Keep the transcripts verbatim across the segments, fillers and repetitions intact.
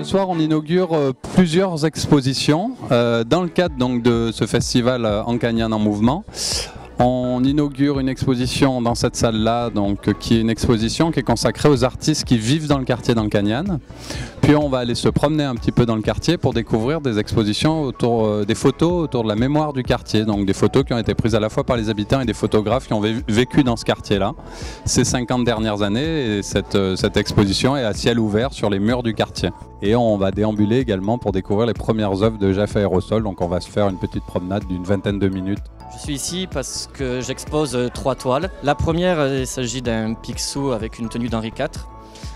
soir, on inaugure euh, plusieurs expositions euh, dans le cadre donc, de ce festival euh, Ancagnan en mouvement. On inaugure une exposition dans cette salle-là, donc qui est une exposition qui est consacrée aux artistes qui vivent dans le quartier d'Ancagnan. Puis on va aller se promener un petit peu dans le quartier pour découvrir des expositions autour euh, des photos autour de la mémoire du quartier, donc des photos qui ont été prises à la fois par les habitants et des photographes qui ont vé vécu dans ce quartier-là ces cinquante dernières années. Et cette, euh, cette exposition est à ciel ouvert sur les murs du quartier. Et on va déambuler également pour découvrir les premières œuvres de Jeff Aérosol, donc on va se faire une petite promenade d'une vingtaine de minutes. Je suis ici parce que j'expose trois toiles. La première, il s'agit d'un Picsou avec une tenue d'Henri quatre.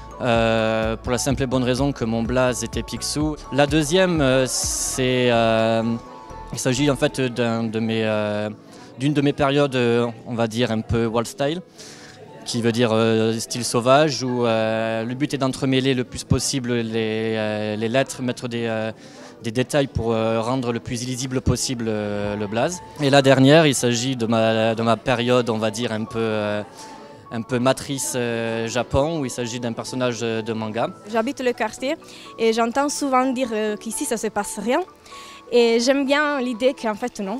Euh, pour la simple et bonne raison que mon blaze était Picsou. La deuxième, c'est, euh, il s'agit en fait d'un de mes, euh, d'une de mes périodes, on va dire un peu wall style, qui veut dire euh, style sauvage, où euh, le but est d'entremêler le plus possible les, euh, les lettres, mettre des, euh, des détails pour euh, rendre le plus illisible possible euh, le blaze. Et la dernière, il s'agit de ma, de ma période, on va dire un peu... Euh, un peu matrice euh, Japon, où il s'agit d'un personnage de manga. J'habite le quartier et j'entends souvent dire euh, qu'ici ça se passe rien. Et j'aime bien l'idée qu'en fait non,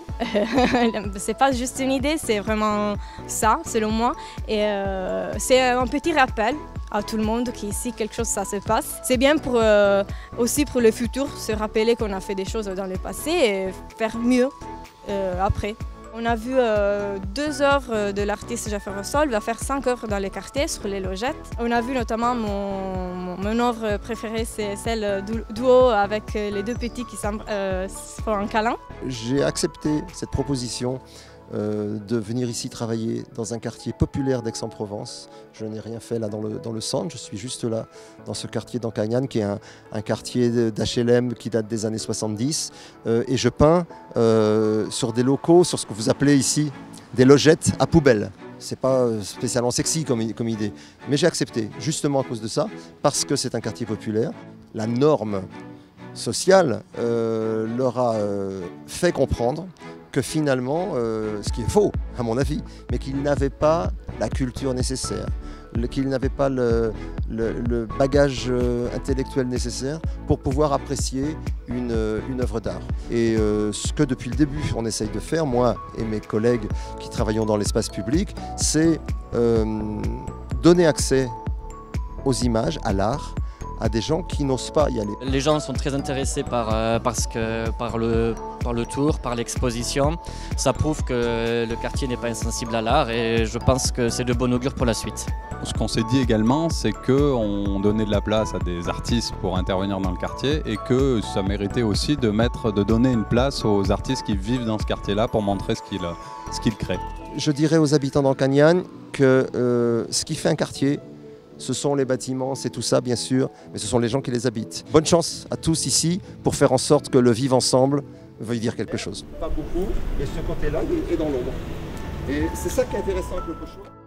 c'est pas juste une idée, c'est vraiment ça selon moi. Et euh, c'est un petit rappel à tout le monde qu'ici quelque chose ça se passe. C'est bien pour, euh, aussi pour le futur, se rappeler qu'on a fait des choses dans le passé et faire mieux euh, après. On a vu euh, deux œuvres de l'artiste Jeff Aérosol, il va faire cinq œuvres dans les quartiers sur les logettes. On a vu notamment mon, mon, mon œuvre préférée, c'est celle du duo avec les deux petits qui euh, font un câlin. J'ai accepté cette proposition euh, de venir ici travailler dans un quartier populaire d'Aix-en-Provence. Je n'ai rien fait là dans le, dans le centre, je suis juste là dans ce quartier d'Ancagnan qui est un, un quartier d'H L M qui date des années soixante-dix euh, et je peins euh, sur des locaux, sur ce que vous appelez ici des logettes à poubelle. C'est pas spécialement sexy comme, comme idée, mais j'ai accepté justement à cause de ça, parce que c'est un quartier populaire. La norme sociale euh, leur a euh, fait comprendre que finalement, euh, ce qui est faux à mon avis, mais qu'ils n'avaient pas la culture nécessaire, qu'ils n'avaient pas le, le, le bagage euh, intellectuel nécessaire pour pouvoir apprécier une, une œuvre d'art. Et euh, ce que depuis le début on essaye de faire, moi et mes collègues qui travaillons dans l'espace public, c'est euh, donner accès aux images, à l'art, à des gens qui n'osent pas y aller. Les gens sont très intéressés par, euh, parce que, par, le, par le tour, par l'exposition. Ça prouve que le quartier n'est pas insensible à l'art et je pense que c'est de bon augure pour la suite. Ce qu'on s'est dit également, c'est qu'on donnait de la place à des artistes pour intervenir dans le quartier et que ça méritait aussi de, mettre, de donner une place aux artistes qui vivent dans ce quartier-là pour montrer ce qu'ils ce qu'ils créent. Je dirais aux habitants d'Ancagnan que euh, ce qui fait un quartier, ce sont les bâtiments, c'est tout ça bien sûr, mais ce sont les gens qui les habitent. Bonne chance à tous ici pour faire en sorte que le vivre ensemble veuille dire quelque chose. Pas beaucoup, et ce côté-là est dans l'ombre. Et c'est ça qui est intéressant avec le Pochoir.